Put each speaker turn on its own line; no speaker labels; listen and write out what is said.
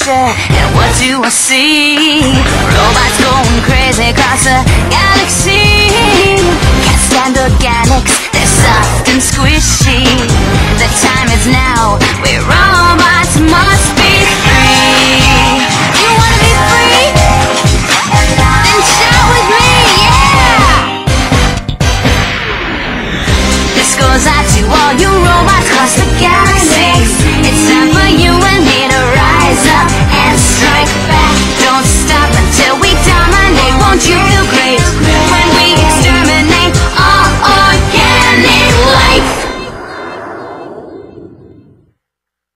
future, and what do I see? Robots going crazy across the galaxy. Can't stand organics, they're soft and squishy. The time is now, we robots must